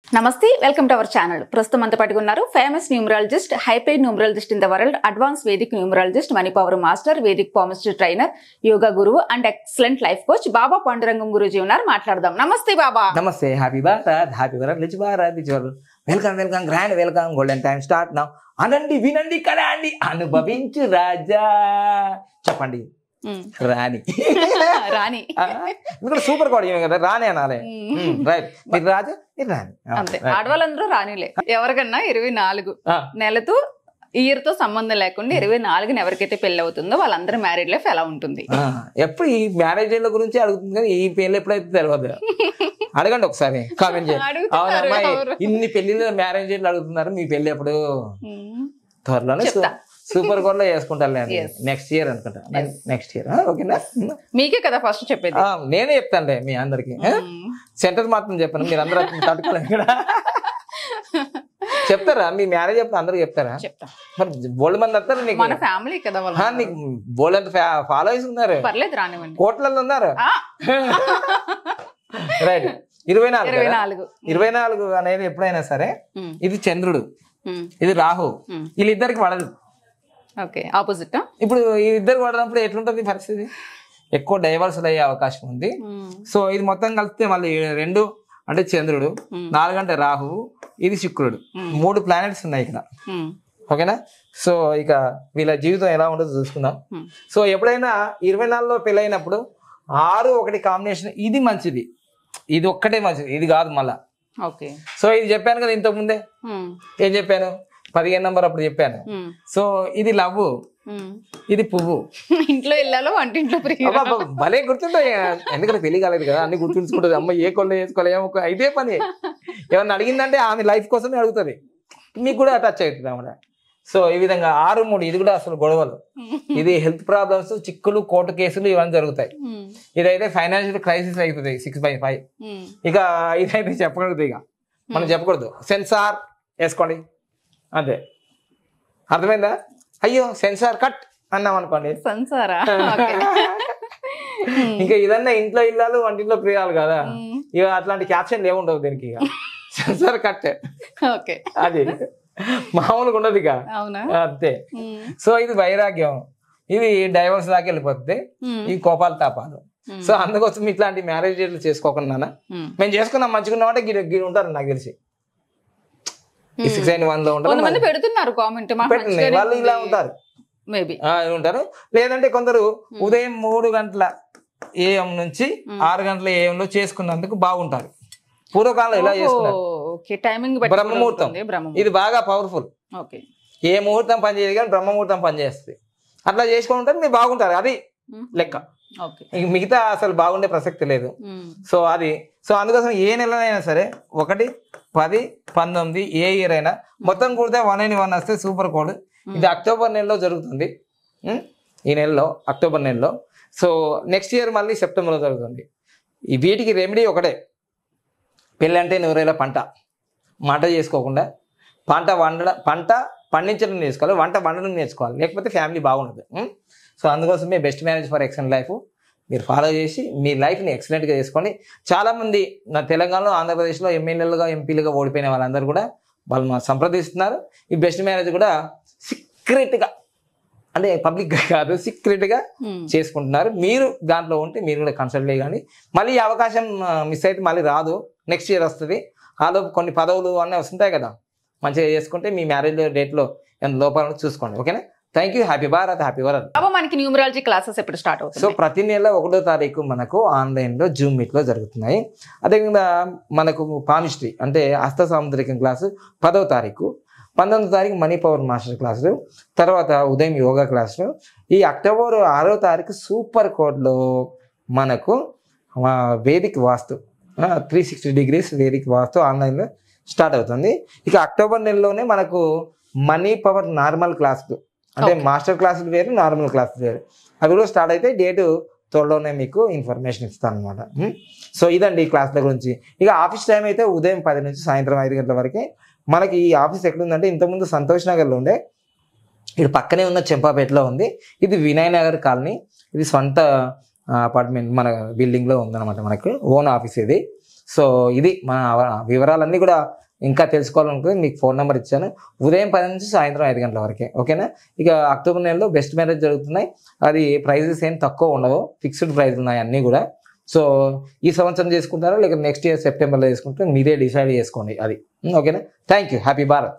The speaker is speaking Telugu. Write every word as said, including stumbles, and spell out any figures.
నమస్తే వెల్కమ్ టు అవర్ ఛానల్. ప్రస్తుతం అంతా పట్టుకున్నారు famous numerologist, hyped numerologist in the world, advance Vedic numerologist, money power master, Vedic palmistry trainer, yoga గురువు and excellent life coach Baba Pandurangam Guruji ఉన్నారు. మాట్లాడదాం. Namaste Baba. Namaste. Happy Bharat, happy Bharat, rich Bharat, rich Bharat. Welcome welcome, grand welcome. Golden time start now. అనండి, వినండి, కనండి, అనుభవించు రాజా. చెప్పండి రాణి. రాణి ఇక్కడ సూపర్ కోడ్ కదా, రాణి అనాలి. రైట్, మీరు రాజా, మీరు రాణి. అంతే. ఆడవాళ్ళందరూ రాణిలే. ఎవరికన్నా ఇరవై నాలుగు నెలతో ఇయర్ తో సంబంధం లేకుండా ఇరవై నాలుగుని ఎవరికైతే పెళ్లి అవుతుందో వాళ్ళందరూ మ్యారేడ్ లైఫ్ ఎలా ఉంటుంది? ఎప్పుడు ఈ మ్యారేజ్ గురించి అడుగుతుంది కానీ ఈ పెళ్లి ఎప్పుడైతే తెలియదు. అడగండి ఒకసారి, కామెంట్ చేయండి. అవునమ్మా, ఇన్ని పెళ్లిలో మ్యారేజ్ అడుగుతున్నారు, మీ పెళ్లి ఎప్పుడు? త్వరలోనే సూపర్ కోడ్ లో చేసుకుంటాను. నెక్స్ట్ ఇయర్ అనుకుంటా, నెక్స్ట్ ఇయర్. ఓకేనా? మీకే కదా ఫస్ట్ చెప్పేది. నేనే చెప్తానులే మీ అందరికి. సెంటర్ మాత్రం చెప్పాను, మీరు అందరూ తట్టుకోలేదు ఇక్కడ. చెప్తారా మీ మ్యారేజ్ చెప్తా అందరికి చెప్తారా? మరి బోల్డ్ మంది వస్తారు నీకు, మన ఫ్యామిలీ కదా. నీకు బోల్డ్ అంత ఫాలోవర్స్ ఉన్నారు, పర్లేదు రానివ్వండి, కోట్లలో ఉన్నారు. రైట్. ఇరవై నాలుగు ఇరవై నాలుగు ఇరవై నాలుగు అనేది ఎప్పుడైనా సరే ఇది చంద్రుడు, ఇది రాహు, వీళ్ళిద్దరికి పడదు. Okay, opposite. ఇప్పుడు ఈ ఇద్దరు పడినప్పుడు ఎట్లుంటుంది పరిస్థితి? ఎక్కువ డైవర్సల్ అయ్యే అవకాశం ఉంది. సో ఇది మొత్తం కలిపితే మళ్ళీ రెండు అంటే చంద్రుడు, నాలుగు అంటే రాహువు, ఇది శుక్రుడు, మూడు ప్లానెట్స్ ఉన్నాయి ఇక్కడ. ఓకేనా? సో ఇక వీళ్ళ జీవితం ఎలా ఉంటుందో చూసుకుందాం. సో ఎప్పుడైనా ఇరవై నాలుగులో పెళ్ళైనప్పుడు ఆరు ఒకటి కాంబినేషన్ ఇది మంచిది, ఇది ఒక్కటే మంచిది, ఇది కాదు మళ్ళా. ఓకే. సో ఇది చెప్పాను కదా ఇంతకు ముందే. ఏం చెప్పాను? పదిహేను నంబర్ అప్పుడు చెప్పాను. సో ఇది లవ్, ఇది పువ్వు. ఇంట్లో వెళ్ళాలో వంటింట్లో భలే గుర్తుంటాయి, ఎందుకంటే పెళ్లి కాలేదు కదా, అన్ని గుర్తుంచుకుంటుంది. అమ్మ ఏ కొల్ల వేసుకోవాలి, ఏమో ఇదే పని. ఏమన్నా అడిగిందంటే ఆమె లైఫ్ కోసమే అడుగుతుంది, మీకు కూడా టచ్ అవుతుంది అన్నమాట. సో ఈ విధంగా ఆరు మూడు ఇది కూడా అసలు గొడవలు, ఇది హెల్త్ ప్రాబ్లమ్స్, చిక్కులు, కోర్టు కేసులు ఇవన్నీ జరుగుతాయి. ఇదైతే ఫైనాన్షియల్ క్రైసిస్ అవుతుంది సిక్స్ బై ఫైవ్. ఇక ఇదైతే చెప్పకూడదు, ఇక మనం చెప్పకూడదు. సెన్సార్ వేసుకోండి అంతే, అర్థమైందా? అయ్యో సెన్సార్ కట్ అన్నాం అనుకోండి, సెన్సారా. ఇంకా ఇదన్నా ఇంట్లో ఇల్లాలు వంటింట్లో ప్రియాలు కదా, ఇక అట్లాంటి క్యాప్షన్ ఏముండవు దీనికి, ఇక సెన్సార్ కట్. ఓకే, అది మామూలుగా ఉండదు ఇక, అంతే. సో ఇది వైరాగ్యం, ఇది డైవర్స్ దాకా వెళ్ళిపోతుంది, ఈ కోపాలు తాపాలు. సో అందుకోసం ఇట్లాంటి మ్యారేజ్ చేసుకోకుండా మేము చేసుకున్నాం మంచిగా అంటే గిరి ఉంటారు నాకు తెలిసి. సిక్స్ అండ్ వన్ లో ఉంటారు, పెడుతున్నారు కామెంట్, వాళ్ళు ఇలా ఉంటారు, మేబీ ఉంటారు. లేదంటే కొందరు ఉదయం మూడు గంటల ఏఎం నుంచి ఆరు గంటల ఏఎం లో చేసుకున్నందుకు బాగుంటారు. పూర్వకాలంలో ఇలా చేసుకున్నారు. బ్రహ్మముహూర్తం ఇది బాగా పవర్ఫుల్. ఏ ముహూర్తం పనిచేయదు కానీ బ్రహ్మముహూర్తం పనిచేస్తుంది. అట్లా చేసుకుని ఉంటారు, మీరు బాగుంటారు, అది లెక్క. మిగతా అసలు బాగుండే ప్రసక్తి లేదు. సో అది సో అందుకోసం ఏ నెలనైనా సరే ఒకటి పది పంతొమ్మిది ఏ ఇయర్ అయినా మొత్తం కూడితే వన్ అండ్ వన్ వస్తే సూపర్ కోడ్. ఇది అక్టోబర్ నెలలో జరుగుతుంది, ఈ నెలలో అక్టోబర్ నెలలో. సో నెక్స్ట్ ఇయర్ మళ్ళీ సెప్టెంబర్లో జరుగుతుంది. ఈ వీటికి రెమెడీ ఒకటే, పెళ్ళంటే నూరేళ్ళ పంట. మంట చేసుకోకుండా పంట వండడం, పంట పండించడం నేర్చుకోవాలి, వంట వండడం నేర్చుకోవాలి, లేకపోతే ఫ్యామిలీ బాగుండదు. సో అందుకోసమే best marriage for excellent life మీరు ఫాలో చేసి మీ లైఫ్ని ఎక్సలెంట్గా చేసుకోండి. చాలామంది నా తెలంగాణలో, ఆంధ్రప్రదేశ్లో ఎమ్మెల్యేలుగా, ఎంపీలుగా ఓడిపోయిన వాళ్ళందరూ కూడా వాళ్ళు మా సంప్రదిస్తున్నారు. ఈ బెస్ట్ మ్యారేజ్ కూడా సీక్రెట్గా, అంటే పబ్లిక్గా కాదు, సీక్రెట్గా చేసుకుంటున్నారు. మీరు దాంట్లో ఉంటే మీరు కూడా కన్సల్ట్ చేయండి. మళ్ళీ ఈ అవకాశం మిస్ అయితే మళ్ళీ రాదు, నెక్స్ట్ ఇయర్ వస్తుంది. ఆలోపు కొన్ని పదవులు అన్నీ వస్తుంటాయి కదా, మంచిగా చేసుకుంటే మీ మ్యారేజ్ డేట్లో ఎంత లోపాలను చూసుకోండి. ఓకేనా? Thank you. Happy Bharat, happy Bharat. మనకి న్యూమరాలజీ క్లాసెస్ ఎప్పుడు స్టార్ట్ అవుతుంది? సో ప్రతి నెల ఒకటో తారీఖు మనకు ఆన్లైన్లో జూమ్ మీట్లో జరుగుతున్నాయి. అదేవిధంగా మనకు పామిస్ట్రీ అంటే హస్త సాముద్రికం క్లాసు పదవ తారీఖు, పంతొమ్మిదో తారీఖు మనీ పవర్ మాస్టర్ క్లాసులు, తర్వాత ఉదయం యోగా క్లాసులు. ఈ అక్టోబర్ ఆరో తారీఖు సూపర్ కోడ్లో మనకు Vedic vastu three sixty degrees Vedic vastu ఆన్లైన్లో స్టార్ట్ అవుతుంది. ఇక అక్టోబర్ నెలలోనే మనకు మనీ పవర్ నార్మల్ క్లాసులు, అంటే మాస్టర్ క్లాసులు వేరు, నార్మల్ క్లాసులు వేరు, అవి కూడా స్టార్ట్ అయితే డేటు త్వరలోనే మీకు ఇన్ఫర్మేషన్ ఇస్తాను అనమాట. సో ఇదండి ఈ క్లాసుల గురించి. ఇక ఆఫీస్ టైం అయితే ఉదయం పది నుంచి సాయంత్రం ఐదు గంటల వరకే. మనకి ఈ ఆఫీస్ ఎక్కడుందంటే ఇంతకుముందు సంతోష్ నగర్లో ఉండే, ఇక్కడ పక్కనే ఉన్న చెంపాపేటలో ఉంది. ఇది వినయ్ నగర్ కాలనీ, ఇది సొంత అపార్ట్మెంట్ మన బిల్డింగ్లో ఉందన్నమాట, మనకు ఓన్ ఆఫీస్ ఇది. సో ఇది మన వివరాలన్నీ కూడా ఇంకా తెలుసుకోవాలనుకుంటే మీకు ఫోన్ నెంబర్ ఇచ్చాను. ఉదయం పది నుంచి సాయంత్రం ఐదు గంటల వరకే, ఓకేనా. ఇక అక్టోబర్ నెలలో బెస్ట్ మ్యారేజ్ జరుగుతున్నాయి. అది ప్రైజెస్ ఏం తక్కువ ఉండవు, ఫిక్స్డ్ ప్రైస్ ఉన్నాయి అన్నీ కూడా. సో ఈ సంవత్సరం చేసుకుంటారా లేక నెక్స్ట్ ఇయర్ సెప్టెంబర్లో చేసుకుంటే మీరే డిసైడ్ చేసుకోండి అది, ఓకేనా. Thank you. హ్యాపీ భారత్.